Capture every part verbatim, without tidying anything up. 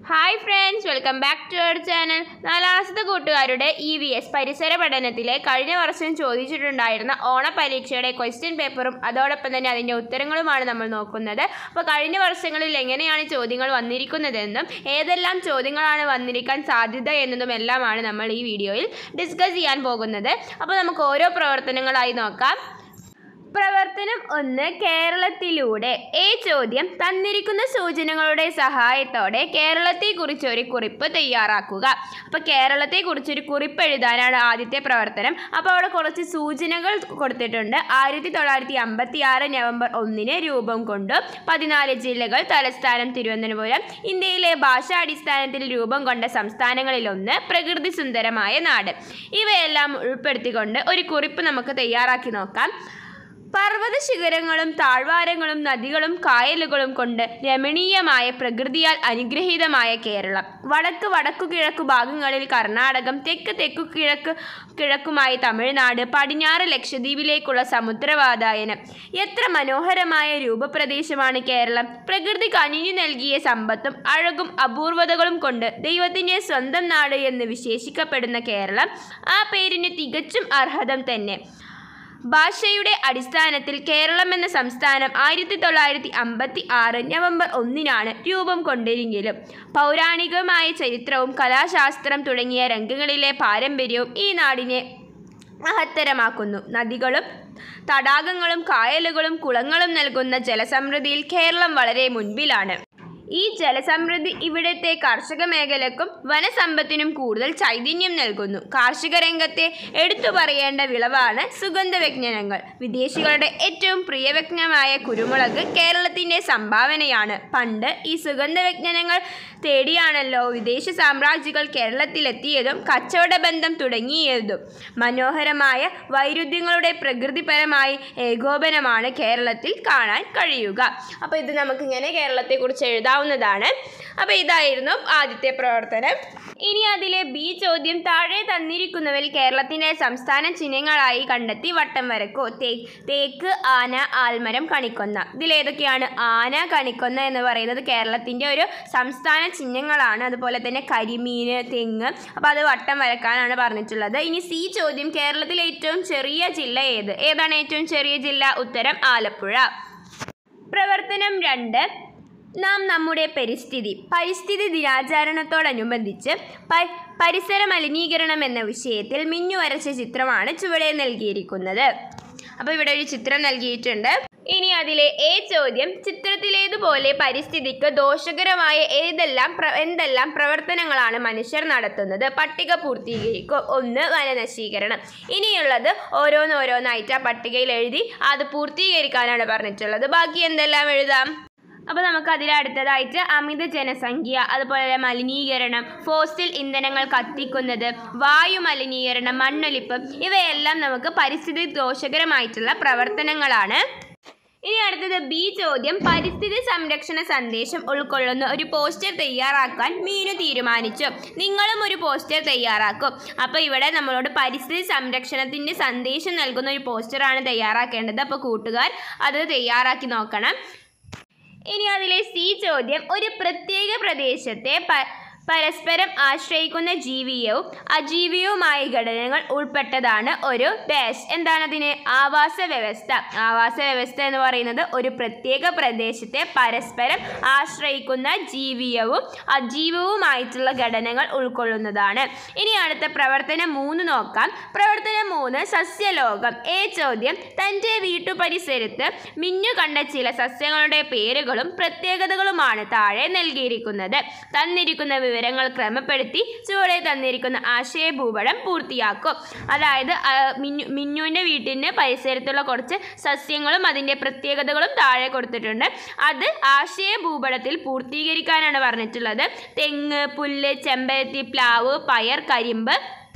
Hi friends, welcome back to our channel. നാലാമത്തെ കൂട്ടുകാരുടെ E V S പരിസര പഠനത്തിലെ കഴിഞ്ഞ വർഷം ചോദിച്ചിട്ടുണ്ടായിരുന്ന ഓണപരീക്ഷയുടെ ക്വസ്റ്റ്യൻ പേപ്പറും അതോടൊപ്പം തന്നെ അതിൻ്റെ ഉത്തരങ്ങളുമാണ് നമ്മൾ നോക്കുന്നത്. അപ്പോൾ കഴിഞ്ഞ വർഷങ്ങളിൽ എങ്ങനെയാണ് ചോദ്യങ്ങൾ വന്നിരിക്കുന്നതെന്നും ഏതെല്ലാം ചോദ്യങ്ങളാണ് വന്നിരിക്കാൻ സാധ്യത എന്നതും എല്ലാമാണ് നമ്മൾ ഈ വീഡിയോയിൽ ഡിസ്കസ് ചെയ്യാൻ പോകുന്നത്. അപ്പോൾ നമുക്ക് ഓരോ പ്രവർത്തനങ്ങളായി നോക്കാം. പ്രവർത്തനം ഒന്ന്, കേരളത്തിലൂടെ. എ ചോദ്യം: തന്നിരിക്കുന്ന സൂചനകളുടെ സഹായത്തോടെ കേരളത്തെക്കുറിച്ച് ഒരു കുറിപ്പ് തയ്യാറാക്കുക. അപ്പോൾ കേരളത്തെക്കുറിച്ചൊരു കുറിപ്പ് എഴുതാനാണ് ആദ്യത്തെ പ്രവർത്തനം. അപ്പോൾ അവിടെ കുറച്ച് സൂചനകൾ കൊടുത്തിട്ടുണ്ട്. ആയിരത്തി തൊള്ളായിരത്തി അമ്പത്തി ആറ് നവംബർ ഒന്നിന് രൂപം കൊണ്ടു. പതിനാല് ജില്ലകൾ. തലസ്ഥാനം തിരുവനന്തപുരം. ഇന്ത്യയിലെ ഭാഷാടിസ്ഥാനത്തിൽ രൂപം കൊണ്ട സംസ്ഥാനങ്ങളിലൊന്ന്. പ്രകൃതി സുന്ദരമായ നാട്. ഇവയെല്ലാം ഉൾപ്പെടുത്തിക്കൊണ്ട് ഒരു കുറിപ്പ് നമുക്ക് തയ്യാറാക്കി നോക്കാം. പർവ്വത ശിഖരങ്ങളും താഴ്വാരങ്ങളും നദികളും കായലുകളും കൊണ്ട് രമണീയമായ പ്രകൃതിയാൽ അനുഗ്രഹീതമായ കേരളം. വടക്ക് വടക്കു കിഴക്കു ഭാഗങ്ങളിൽ കർണാടകം, തെക്ക് തെക്കു കിഴക്ക് കിഴക്കുമായി തമിഴ്നാട്, പടിഞ്ഞാറ് ലക്ഷദ്വീപിലേക്കുള്ള സമുദ്രവാതായനം. എത്ര മനോഹരമായ രൂപപ്രദേശമാണ് കേരളം! പ്രകൃതി കനിഞ്ഞു നൽകിയ സമ്പത്തും അഴകും അപൂർവതകളും കൊണ്ട് ദൈവത്തിൻ്റെ സ്വന്തം നാട് എന്ന് വിശേഷിക്കപ്പെടുന്ന കേരളം ആ പേരിന് തികച്ചും അർഹതം തന്നെ. ഭാഷയുടെ അടിസ്ഥാനത്തിൽ കേരളം എന്ന സംസ്ഥാനം ആയിരത്തി തൊള്ളായിരത്തി അമ്പത്തി ആറ് നവംബർ ഒന്നിനാണ് രൂപം കൊണ്ടെങ്കിലും പൗരാണികമായ ചരിത്രവും കലാശാസ്ത്രം തുടങ്ങിയ രംഗങ്ങളിലെ പാരമ്പര്യവും ഈ നാടിനെ മഹത്തരമാക്കുന്നു. നദികളും തടാകങ്ങളും കായലുകളും കുളങ്ങളും നൽകുന്ന ജലസമൃദ്ധിയിൽ കേരളം വളരെ മുൻപിലാണ്. ഈ ജലസമൃദ്ധി ഇവിടുത്തെ കാർഷിക മേഖലക്കും വനസമ്പത്തിനും കൂടുതൽ ചൈതന്യം നൽകുന്നു. കാർഷിക രംഗത്തെ എടുത്തു പറയേണ്ട വിളവാണ് സുഗന്ധവ്യഞ്ജനങ്ങൾ. വിദേശികളുടെ ഏറ്റവും പ്രിയവ്യഞ്ജനമായ കുരുമുളക് കേരളത്തിൻ്റെ സംഭാവനയാണ്. പണ്ട് ഈ സുഗന്ധവ്യഞ്ജനങ്ങൾ തേടിയാണല്ലോ വിദേശ സാമ്രാജ്യങ്ങൾ കേരളത്തിലെത്തിയതും കച്ചവട ബന്ധം തുടങ്ങിയതും. മനോഹരമായ വൈരുദ്ധ്യങ്ങളുടെ പ്രകൃതിപരമായ ഏകോപനമാണ് കേരളത്തിൽ കാണാൻ കഴിയുക. അപ്പോൾ ഇത് നമുക്കിങ്ങനെ കേരളത്തെക്കുറിച്ച് എഴുതാം ാവുന്നതാണ്. അപ്പോൾ ഇതായിരുന്നു ആദ്യത്തെ പ്രവർത്തനം. ഇനി അതിലെ ബി ചോദ്യം: താഴെ തന്നിരിക്കുന്നവയിൽ കേരളത്തിൻ്റെ സംസ്ഥാന ചിഹ്നങ്ങളായി കണ്ടെത്തി വട്ടം വരക്കൂ. തേ തേക്ക്, ആന, ആൽമരം, കണിക്കൊന്ന. ഇതിലേതൊക്കെയാണ്? ആന, കണിക്കൊന്ന എന്ന് പറയുന്നത് കേരളത്തിൻ്റെ ഒരു സംസ്ഥാന ചിഹ്നങ്ങളാണ്. അതുപോലെ തന്നെ കരിമീൻ, തെങ്ങ്. അപ്പോൾ അത് വട്ടം വരക്കാനാണ് പറഞ്ഞിട്ടുള്ളത്. ഇനി സി ചോദ്യം: കേരളത്തിലെ ഏറ്റവും ചെറിയ ജില്ല ഏത്? ഏതാണ് ഏറ്റവും ചെറിയ ജില്ല? ഉത്തരം ആലപ്പുഴ. പ്രവർത്തനം രണ്ട്, നാം നമ്മുടെ പരിസ്ഥിതി പരിസ്ഥിതി ദിനാചരണത്തോടനുബന്ധിച്ച് പ പരിസര മലിനീകരണം എന്ന വിഷയത്തിൽ മിന്നു വരച്ച ചിത്രമാണ് ചുവടെ നൽകിയിരിക്കുന്നത്. അപ്പോൾ ഇവിടെ ഒരു ചിത്രം നൽകിയിട്ടുണ്ട്. ഇനി അതിലെ എ ചോദ്യം: ചിത്രത്തിലേതുപോലെ പരിസ്ഥിതിക്ക് ദോഷകരമായ ഏതെല്ലാം പ്ര എന്തെല്ലാം പ്രവർത്തനങ്ങളാണ് മനുഷ്യർ നടത്തുന്നത്? പട്ടിക പൂർത്തീകരിക്കും. ഒന്ന്, വനനശീകരണം. ഇനിയുള്ളത് ഓരോന്നോരോന്നായിട്ട് ആ പട്ടികയിൽ എഴുതി അത് പൂർത്തീകരിക്കാനാണ് പറഞ്ഞിട്ടുള്ളത്. ബാക്കി എന്തെല്ലാം എഴുതാം? അപ്പോൾ നമുക്ക് അതിലടുത്തതായിട്ട് അമിത ജനസംഖ്യ, അതുപോലെ മലിനീകരണം, ഫോസിൽ ഇന്ധനങ്ങൾ കത്തിക്കുന്നത്, വായു മലിനീകരണം, മണ്ണൊലിപ്പ്, ഇവയെല്ലാം നമുക്ക് പരിസ്ഥിതി ദോഷകരമായിട്ടുള്ള പ്രവർത്തനങ്ങളാണ്. ഇനി അടുത്തത് ബി ചോദ്യം: പരിസ്ഥിതി സംരക്ഷണ സന്ദേശം ഉൾക്കൊള്ളുന്ന ഒരു പോസ്റ്റർ തയ്യാറാക്കാൻ മീനു തീരുമാനിച്ചു. നിങ്ങളും ഒരു പോസ്റ്റർ തയ്യാറാക്കും. അപ്പോൾ ഇവിടെ നമ്മളോട് പരിസ്ഥിതി സംരക്ഷണത്തിൻ്റെ സന്ദേശം നൽകുന്ന ഒരു പോസ്റ്ററാണ് തയ്യാറാക്കേണ്ടത്. അപ്പോൾ കൂട്ടുകാർ അത് തയ്യാറാക്കി നോക്കണം. ഇനി അതിലെ സി ചോദ്യം: ഒരു പ്രത്യേക പ്രദേശത്തെ പ പരസ്പരം ആശ്രയിക്കുന്ന ജീവിയവും അജീവിയവുമായ ഘടനകൾ ഉൾപ്പെട്ടതാണ് ഒരു ഡാഷ്. എന്താണതിന്? ആവാസ വ്യവസ്ഥ. ആവാസ വ്യവസ്ഥ എന്ന് പറയുന്നത് ഒരു പ്രത്യേക പ്രദേശത്തെ പരസ്പരം ആശ്രയിക്കുന്ന ജീവിയവും അജീവവുമായിട്ടുള്ള ഘടനകൾ ഉൾക്കൊള്ളുന്നതാണ്. ഇനി അടുത്ത പ്രവർത്തനം മൂന്ന് നോക്കാം. പ്രവർത്തനം മൂന്ന്, സസ്യലോകം. എ ചോദ്യം: തൻ്റെ വീട്ടുപരിസരത്ത് മിന്നു കണ്ട ചില സസ്യങ്ങളുടെ പേരുകളും പ്രത്യേകതകളുമാണ് താഴെ നൽകിയിരിക്കുന്നത്. തന്നിരിക്കുന്ന വിവരങ്ങൾ ക്രമപ്പെടുത്തി ചുവടെ തന്നിരിക്കുന്ന ആശയഭൂപടം പൂർത്തിയാക്കും. അതായത് മിന്നു മിന്നുവിൻ്റെ വീട്ടിൻ്റെ പരിസരത്തുള്ള കുറച്ച് സസ്യങ്ങളും അതിൻ്റെ പ്രത്യേകതകളും താഴെ കൊടുത്തിട്ടുണ്ട്. അത് ആശയഭൂപടത്തിൽ പൂർത്തീകരിക്കാനാണ് പറഞ്ഞിട്ടുള്ളത്. തെങ്ങ്, പുല്ല്, ചെമ്പരത്തി, പ്ലാവ്, പയർ, കരിമ്പ്,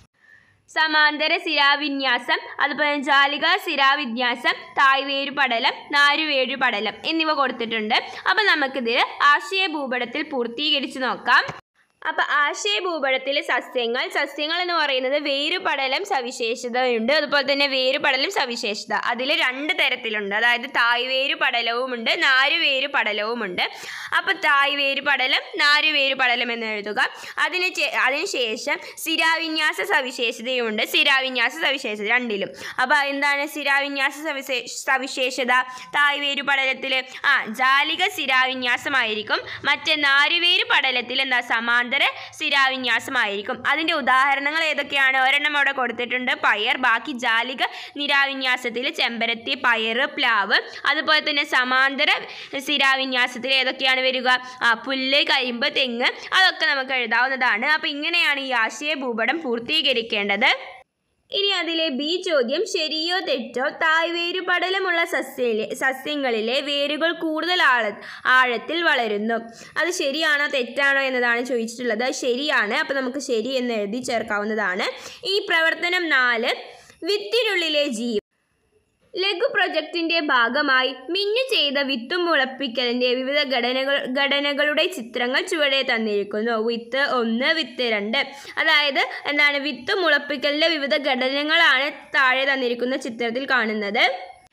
സമാന്തര സിരാവിന്യാസം, അതുപോലെ ജാലിക സിരാവിന്യാസം, തായ്വേരു പടലം, നാരുവേരു പടലം എന്നിവ കൊടുത്തിട്ടുണ്ട്. അപ്പോൾ നമുക്കിത് ആശയഭൂപടത്തിൽ പൂർത്തീകരിച്ച് നോക്കാം. അപ്പോൾ ആശയ ഭൂപടത്തിലെ സസ്യങ്ങൾ സസ്യങ്ങൾ എന്ന് പറയുന്നത് വേരുപടലം സവിശേഷതയുണ്ട്, അതുപോലെ തന്നെ വേരുപടലം സവിശേഷത അതിൽ രണ്ട് തരത്തിലുണ്ട്. അതായത് തായ്വേരു പടലവുമുണ്ട്, നാരുവേരു പടലവുമുണ്ട്. അപ്പോൾ തായ്വേരു പടലം, നാരുവേരു പടലം എന്ന് എഴുതുക. അതിന് അതിനുശേഷം സ്ഥിരാവിന്യാസ സവിശേഷതയുമുണ്ട്. സ്ഥിരാവിന്യാസ സവിശേഷത രണ്ടിലും. അപ്പോൾ എന്താണ് സ്ഥിരാവിന്യാസ സവിശേ സവിശേഷത തായ്വേരു പടലത്തിൽ? ആ ജാലിക സ്ഥിരാവിന്യാസമായിരിക്കും. മറ്റേ നാരുവേരു പടലത്തിൽ എന്താ സമാന്തര സ്ഥിരാവിന്യാസമായിരിക്കും. അതിൻ്റെ ഉദാഹരണങ്ങൾ ഏതൊക്കെയാണ്? ഒരെണ്ണം അവിടെ കൊടുത്തിട്ടുണ്ട്, പയർ. ബാക്കി ജാലിക നിരാവിന്യാസത്തിൽ ചെമ്പരത്തി, പയർ, പ്ലാവ്. അതുപോലെ തന്നെ സമാന്തര സ്ഥിരാവിന്യാസത്തിൽ ഏതൊക്കെയാണ് വരിക? ആ പുല്ല്, കരിമ്പ്, തെങ്ങ്. അതൊക്കെ നമുക്ക് എഴുതാവുന്നതാണ്. അപ്പോൾ ഇങ്ങനെയാണ് ഈ ആശയ ഭൂപടം പൂർത്തീകരിക്കേണ്ടത്. ഇനി അതിലെ ബി ചോദ്യം, ശരിയോ തെറ്റോ? തായ്വേരു പടലമുള്ള സസ്യയിലെ സസ്യങ്ങളിലെ വേരുകൾ കൂടുതൽ ആഴ ആഴത്തിൽ വളരുന്നു. അത് ശരിയാണോ തെറ്റാണോ എന്നതാണ് ചോദിച്ചിട്ടുള്ളത്. ശരിയാണ്. അപ്പോൾ നമുക്ക് ശരി എന്ന് എഴുതി ചേർക്കാവുന്നതാണ്. ഈ പ്രവർത്തനം നാല്, വിത്തിനുള്ളിലെ ജീവൻ. ലഘു പ്രൊജക്റ്റിൻ്റെ ഭാഗമായി മിന്നു ചെയ്ത വിത്തും മുളപ്പിക്കലിൻ്റെ വിവിധ ഘടനകൾ ഘടനകളുടെ ചിത്രങ്ങൾ ചുവടെ തന്നിരിക്കുന്നു. വിത്ത് ഒന്ന്, വിത്ത് രണ്ട്. അതായത് എന്താണ്? വിത്ത് മുളപ്പിക്കലിൻ്റെ വിവിധ ഘടനകളാണ് താഴെ തന്നിരിക്കുന്ന ചിത്രത്തിൽ കാണുന്നത്.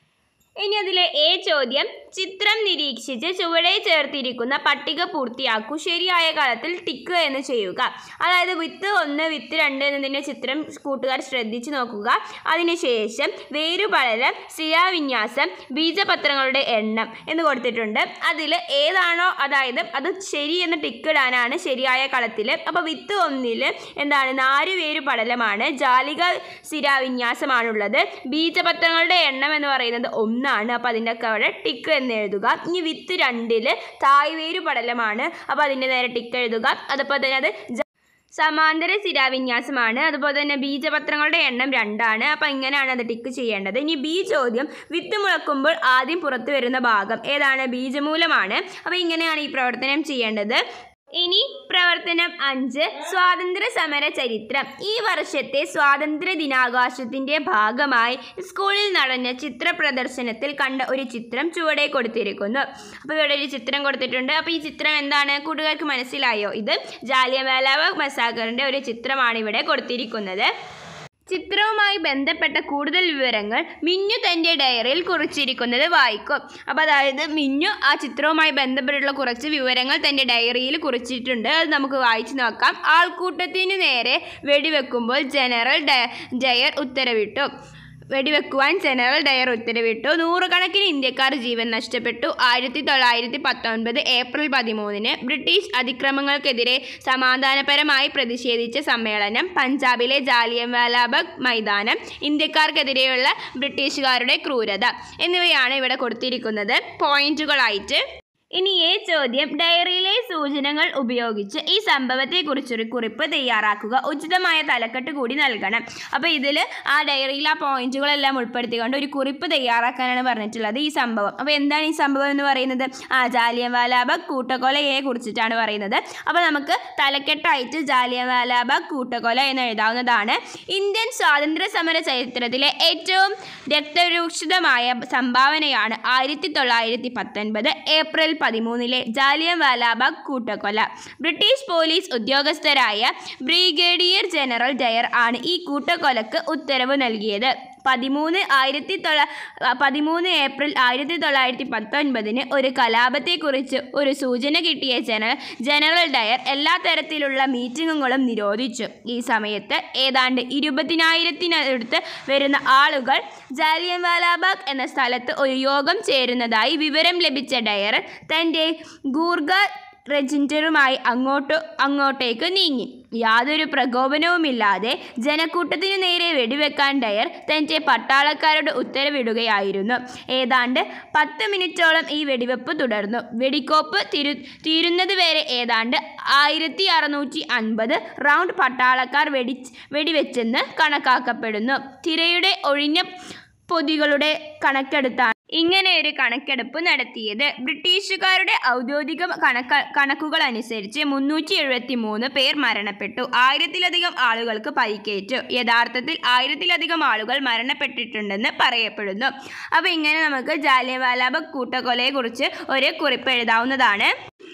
ഇനി അതിലെ എ ചോദ്യം, ചിത്രം നിരീക്ഷിച്ച് ചുവടെ ചേർത്തിരിക്കുന്ന പട്ടിക പൂർത്തിയാക്കൂ. ശരിയായ കാലത്തിൽ ടിക്ക് എന്ന് ചെയ്യുക. അതായത് വിത്ത് ഒന്ന്, വിത്ത് രണ്ട് എന്നതിൻ്റെ ചിത്രം കൂട്ടുകാർ ശ്രദ്ധിച്ചു നോക്കുക. അതിനുശേഷം വേരുപടലം, സ്ഥിരാവിന്യാസം, ബീജപത്രങ്ങളുടെ എണ്ണം എന്ന് കൊടുത്തിട്ടുണ്ട്. അതിൽ ഏതാണോ അതായത് അത് ശരി എന്ന് ടിക്ക് ഇടാനാണ് ശരിയായ കളത്തിൽ. അപ്പോൾ വിത്ത് ഒന്നിൽ എന്താണ്? നാരുവേരു പടലമാണ്, ജാലിക സ്ഥിരാവിന്യാസമാണുള്ളത്. ബീജപത്രങ്ങളുടെ എണ്ണം എന്ന് പറയുന്നത് ഒന്നാണ്. അപ്പോൾ അതിൻ്റെ ഒക്കെ അവിടെ ടിക്ക് എന്ന് എഴുതുക. ഇനി വിത്ത് രണ്ടിൽ തായ്വേരു പടലമാണ്. അപ്പോൾ അതിൻ്റെ നേരെ ടിക്ക് എഴുതുക. അതുപോലെ തന്നെ അത് സമാന്തര സ്ഥിരാവിന്യാസമാണ്. അതുപോലെ തന്നെ ബീജപത്രങ്ങളുടെ എണ്ണം രണ്ടാണ്. അപ്പോൾ ഇങ്ങനെയാണ് അത് ടിക്ക് ചെയ്യേണ്ടത്. ഇനി ബി ചോദ്യം, വിത്ത് മുളക്കുമ്പോൾ ആദ്യം പുറത്തു വരുന്ന ഭാഗം ഏതാണ്? ബീജമൂലമാണ്. അപ്പോൾ ഇങ്ങനെയാണ് ഈ പ്രവർത്തനം ചെയ്യേണ്ടത്. ഇനി പ്രവർത്തനം അഞ്ച്, സ്വാതന്ത്ര്യ സമര ചരിത്രം. ഈ വർഷത്തെ സ്വാതന്ത്ര്യ ദിനാഘോഷത്തിൻ്റെ ഭാഗമായി സ്കൂളിൽ നടന്ന ചിത്ര പ്രദർശനത്തിൽ കണ്ട ഒരു ചിത്രം ചുവടെ കൊടുത്തിരിക്കുന്നു. അപ്പോൾ ഇവിടെ ഒരു ചിത്രം കൊടുത്തിട്ടുണ്ട്. അപ്പോൾ ഈ ചിത്രം എന്താണ്? കൂട്ടുകാർക്ക് മനസ്സിലായോ? ഇത് ജാലിയൻവാലാ ബാഗ് മസാക്കറിൻ്റെ ഒരു ചിത്രമാണ് ഇവിടെ കൊടുത്തിരിക്കുന്നത്. ചിത്രവുമായി ബന്ധപ്പെട്ട കൂടുതൽ വിവരങ്ങൾ മിന്നു തൻ്റെ ഡയറിയിൽ കുറിച്ചിരിക്കുന്നത് വായിക്കും. അപ്പോൾ അതായത് മിന്നു ആ ചിത്രവുമായി ബന്ധപ്പെട്ടുള്ള കുറച്ച് വിവരങ്ങൾ തൻ്റെ ഡയറിയിൽ കുറിച്ചിട്ടുണ്ട്. അത് നമുക്ക് വായിച്ചു നോക്കാം. ആൾക്കൂട്ടത്തിനു നേരെ വെടിവെക്കുമ്പോൾ ജനറൽ ഡയർ ഉത്തരവിട്ടു. വെടിവെക്കുവാൻ ജനറൽ ഡയർ ഉത്തരവിട്ടു. നൂറുകണക്കിന് ഇന്ത്യക്കാർ ജീവൻ നഷ്ടപ്പെട്ടു. ആയിരത്തി തൊള്ളായിരത്തി പത്തൊൻപത് ഏപ്രിൽ പതിമൂന്നിന് ബ്രിട്ടീഷ് അതിക്രമങ്ങൾക്കെതിരെ സമാധാനപരമായി പ്രതിഷേധിച്ച സമ്മേളനം. പഞ്ചാബിലെ ജാലിയൻവാലാ ബാഗ് മൈതാനം. ഇന്ത്യക്കാർക്കെതിരെയുള്ള ബ്രിട്ടീഷുകാരുടെ ക്രൂരത എന്നിവയാണ് ഇവിടെ കൊടുത്തിരിക്കുന്നത് പോയിന്റുകളായിട്ട്. ഇനി എ ചോദ്യം, ഡയറിയിലെ സൂചനകൾ ഉപയോഗിച്ച് ഈ സംഭവത്തെക്കുറിച്ചൊരു കുറിപ്പ് തയ്യാറാക്കുക. ഉചിതമായ തലക്കെട്ട് കൂടി നൽകണം. അപ്പോൾ ഇതിൽ ആ ഡയറിയിൽ ആ പോയിന്റുകളെല്ലാം ഉൾപ്പെടുത്തിക്കൊണ്ട് ഒരു കുറിപ്പ് തയ്യാറാക്കാനാണ് പറഞ്ഞിട്ടുള്ളത് ഈ സംഭവം. അപ്പോൾ എന്താണ് ഈ സംഭവം എന്ന് പറയുന്നത്? ആ ജാലിയൻവാലാ ബാഗ് കൂട്ടക്കൊലയെ കുറിച്ചിട്ടാണ് പറയുന്നത്. അപ്പോൾ നമുക്ക് തലക്കെട്ടായിട്ട് ജാലിയൻവാലാ ബാഗ് കൂട്ടക്കൊല എന്ന് എഴുതാവുന്നതാണ്. ഇന്ത്യൻ സ്വാതന്ത്ര്യ സമര ചരിത്രത്തിലെ ഏറ്റവും രക്തരൂക്ഷിതമായ സംഭാവനയാണ് ആയിരത്തി തൊള്ളായിരത്തി പത്തൊൻപത് ഏപ്രിൽ പതിമൂന്നിലെ ജാലിയൻവാലാ ബാഗ് കൂട്ടക്കൊല. ബ്രിട്ടീഷ് പോലീസ് ഉദ്യോഗസ്ഥരായ ബ്രിഗേഡിയർ ജനറൽ ഡയർ ആണ് ഈ കൂട്ടക്കൊലക്ക് ഉത്തരവ് നൽകിയത്. പതിമൂന്ന് ആയിരത്തി തൊള്ള പതിമൂന്ന് ഏപ്രിൽ ആയിരത്തി തൊള്ളായിരത്തി പത്തൊൻപതിന് ഒരു കലാപത്തെക്കുറിച്ച് ഒരു സൂചന കിട്ടിയ ജനറൽ ജനറൽ ഡയർ എല്ലാ തരത്തിലുള്ള മീറ്റിങ്ങുകളും നിരോധിച്ചു. ഈ സമയത്ത് ഏതാണ്ട് ഇരുപതിനായിരത്തിനടുത്ത് വരുന്ന ആളുകൾ ജാലിയൻവാലാ ബാഗ് എന്ന സ്ഥലത്ത് ഒരു യോഗം ചേരുന്നതായി വിവരം ലഭിച്ച ഡയർ തൻ്റെ ഗൂർഖ റെജിമെന്റുമായി അങ്ങോട്ട് അങ്ങോട്ടേക്ക് നീങ്ങി. യാതൊരു പ്രകോപനവുമില്ലാതെ ജനക്കൂട്ടത്തിനു നേരെ വെടിവെക്കാൻ ഡയർ തൻ്റെ പട്ടാളക്കാരോട് ഉത്തരവിടുകയായിരുന്നു. ഏതാണ്ട് പത്ത് മിനിറ്റോളം ഈ വെടിവെപ്പ് തുടർന്നു. വെടിക്കോപ്പ് തിരു തീരുന്നത് വരെ ഏതാണ്ട് ആയിരത്തി അറുന്നൂറ്റി അൻപത് റൗണ്ട് പട്ടാളക്കാർ വെടി വെടിവെച്ചെന്ന് കണക്കാക്കപ്പെടുന്നു. തിരയുടെ ഒഴിഞ്ഞ പൊതികളുടെ കണക്കെടുത്താണ് ഇങ്ങനെ ഒരു കണക്കെടുപ്പ് നടത്തിയത്. ബ്രിട്ടീഷുകാരുടെ ഔദ്യോഗിക കണക്ക കണക്കുകൾ അനുസരിച്ച് മുന്നൂറ്റി എഴുപത്തി മൂന്ന് പേർ മരണപ്പെട്ടു. ആയിരത്തിലധികം ആളുകൾക്ക് പരിക്കേറ്റു. യഥാർത്ഥത്തിൽ ആയിരത്തിലധികം ആളുകൾ മരണപ്പെട്ടിട്ടുണ്ടെന്ന് പറയപ്പെടുന്നു. അപ്പോൾ ഇങ്ങനെ നമുക്ക് ജാലിയൻവാലാ ബാഗ് കൂട്ടക്കൊലയെക്കുറിച്ച് ഒരു കുറിപ്പ് എഴുതാവുന്നതാണ്.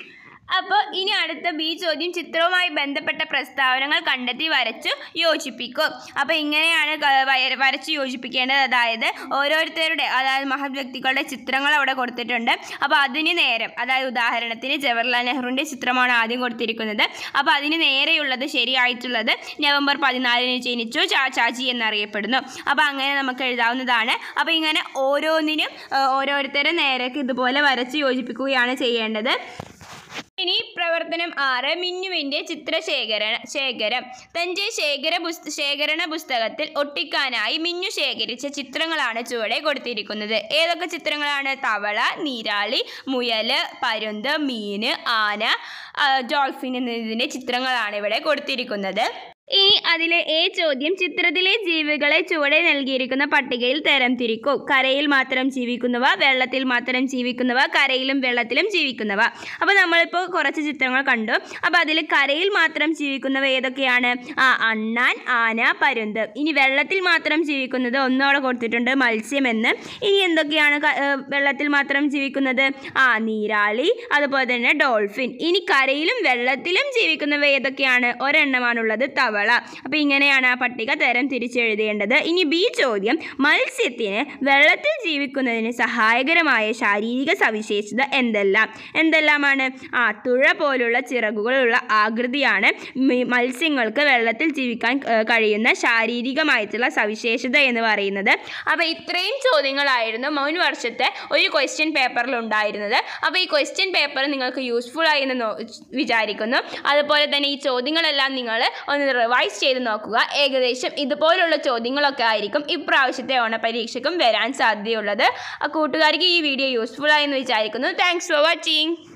അപ്പോൾ ഇനി അടുത്ത ബി ചോദ്യം, ചിത്രവുമായി ബന്ധപ്പെട്ട പ്രസ്താവനകൾ കണ്ടെത്തി വരച്ചു യോജിപ്പിക്കും. അപ്പോൾ ഇങ്ങനെയാണ് വരച്ച് യോജിപ്പിക്കേണ്ടത്. അതായത് ഓരോരുത്തരുടെ, അതായത് മഹത് വ്യക്തികളുടെ ചിത്രങ്ങൾ അവിടെ കൊടുത്തിട്ടുണ്ട്. അപ്പോൾ അതിന് നേരം, അതായത് ഉദാഹരണത്തിന് ജവഹർലാൽ നെഹ്റുവിൻ്റെ ചിത്രമാണ് ആദ്യം കൊടുത്തിരിക്കുന്നത്. അപ്പോൾ അതിന് നേരെയുള്ളത് ശരിയായിട്ടുള്ളത് നവംബർ പതിനാലിന് ജനിച്ചു ചാച്ചാജി എന്നറിയപ്പെടുന്നു. അപ്പോൾ അങ്ങനെ നമുക്ക് എഴുതാവുന്നതാണ്. അപ്പോൾ ഇങ്ങനെ ഓരോന്നിനും ഓരോരുത്തരുടെ നേരേക്ക് ഇതുപോലെ വരച്ച് യോജിപ്പിക്കുകയാണ് ചെയ്യേണ്ടത്. ഇനി പ്രവർത്തനം ആറ്, മിന്നുവിൻ്റെ ചിത്രശേഖരണ ശേഖരം. തൻ്റെ ശേഖര പുസ്ത ശേഖരണ പുസ്തകത്തിൽ ഒട്ടിക്കാനായി മിന്നു ശേഖരിച്ച ചിത്രങ്ങളാണ് ചുവടെ കൊടുത്തിരിക്കുന്നത്. ഏതൊക്കെ ചിത്രങ്ങളാണ്? തവള, നീരാളി, മുയൽ, പരുന്ത്, മീന്, ആന, ഡോൾഫിൻ എന്നതിൻ്റെ ചിത്രങ്ങളാണ് ഇവിടെ കൊടുത്തിരിക്കുന്നത്. ഇനി അതിലെ എ ചോദ്യം, ചിത്രത്തിലെ ജീവികളെ ചുവടെ നൽകിയിരിക്കുന്ന പട്ടികയിൽ തരംതിരിക്കൂ. കരയിൽ മാത്രം ജീവിക്കുന്നവ, വെള്ളത്തിൽ മാത്രം ജീവിക്കുന്നവ, കരയിലും വെള്ളത്തിലും ജീവിക്കുന്നവ. അപ്പോൾ നമ്മളിപ്പോൾ കുറച്ച് ചിത്രങ്ങൾ കണ്ടു. അപ്പോൾ അതിൽ കരയിൽ മാത്രം ജീവിക്കുന്നവ ഏതൊക്കെയാണ്? ആ അണ്ണാൻ, ആന, പരുന്ത്. ഇനി വെള്ളത്തിൽ മാത്രം ജീവിക്കുന്നത് ഒന്നോടെ കൊടുത്തിട്ടുണ്ട്, മത്സ്യമെന്ന്. ഇനി എന്തൊക്കെയാണ് വെള്ളത്തിൽ മാത്രം ജീവിക്കുന്നത്? ആ നീരാളി, അതുപോലെ തന്നെ ഡോൾഫിൻ. ഇനി കരയിലും വെള്ളത്തിലും ജീവിക്കുന്നവ ഏതൊക്കെയാണ്? ഒരെണ്ണമാണുള്ളത്, തവള. അപ്പോൾ ഇങ്ങനെയാണ് ആ പട്ടിക തരം തിരിച്ചെഴുതേണ്ടത്. ഇനി ബി ചോദ്യം, മത്സ്യത്തിന് വെള്ളത്തിൽ ജീവിക്കുന്നതിന് സഹായകരമായ ശാരീരിക സവിശേഷത എന്തെല്ലാം? എന്തെല്ലാമാണ്? ആ തുഴ പോലുള്ള ചിറകുകളുള്ള ആകൃതിയാണ് മത്സ്യങ്ങൾക്ക് വെള്ളത്തിൽ ജീവിക്കാൻ കഴിയുന്ന ശാരീരികമായിട്ടുള്ള സവിശേഷത എന്ന് പറയുന്നത്. അപ്പോൾ ഇത്രയും ചോദ്യങ്ങളായിരുന്നു മുൻ വർഷത്തെ ഒരു ക്വസ്റ്റ്യൻ പേപ്പറിൽ ഉണ്ടായിരുന്നത്. അപ്പോൾ ഈ ക്വസ്റ്റ്യൻ പേപ്പർ നിങ്ങൾക്ക് യൂസ്ഫുൾ ആയി എന്ന് വിചാരിക്കുന്നു. അതുപോലെ തന്നെ ഈ ചോദ്യങ്ങളെല്ലാം നിങ്ങൾ ഒന്ന് റിവൈസ് ചെയ്ത് നോക്കുക. ഏകദേശം ഇതുപോലുള്ള ചോദ്യങ്ങളൊക്കെ ആയിരിക്കും ഇപ്രാവശ്യത്തെ ഓണപരീക്ഷയ്ക്കും വരാൻ സാധ്യതയുള്ളത്. കൂട്ടുകാർക്ക് ഈ വീഡിയോ യൂസ്ഫുൾ ആയെന്ന് വിചാരിക്കുന്നു. Thanks for watching.